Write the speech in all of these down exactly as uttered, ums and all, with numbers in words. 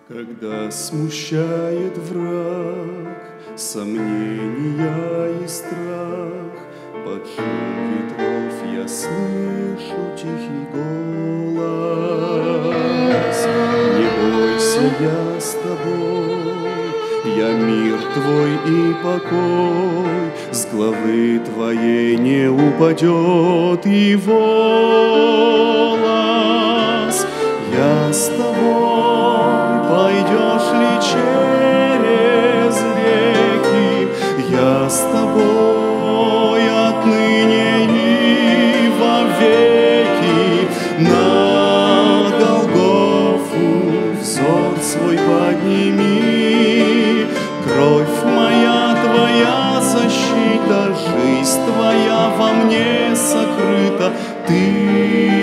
Когда смущает враг, сомнения и страх, под шум ветров я слышу тихий голос. Не бойся, я с тобой, я мир твой и покой, с главы твоей не упадет и волос. Я с тобой, пойдешь ли через реки, я с тобой отныне и вовеки. На Голгофу взор свой подними, кровь моя твоя защита, жизнь твоя во мне сокрыта. Ты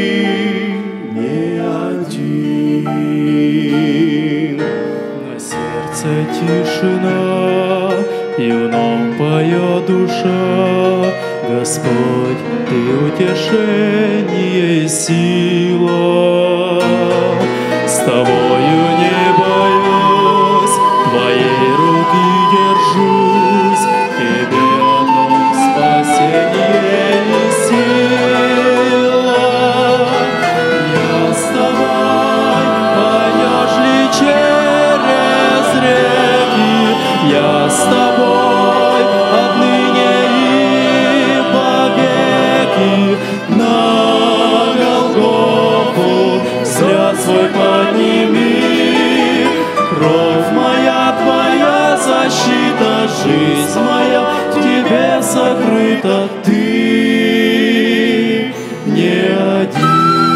тишина, и вновь поет душа. Господь, Ты утешение и сила. С Тобою не боюсь, Твоей руки держусь, Тебе одно спасение и сила. Я с Тобой, пойдешь ли через реки, я с тобой отныне и повеки. На Голгофу взгляд свой подними, кровь моя твоя защита, жизнь моя в тебе сокрыта. Ты не один.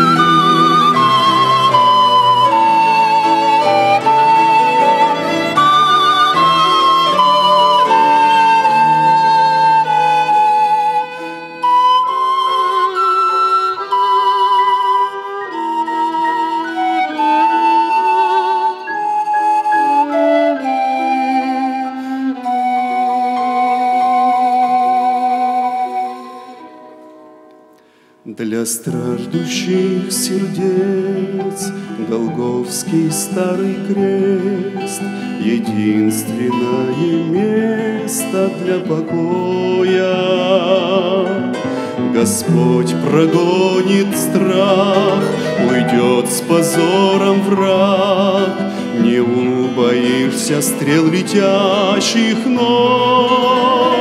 Для страждущих сердец Голгофский старый крест — единственное место для покоя. Господь прогонит страх, уйдет с позором враг. Не убоишься стрел летящих ног.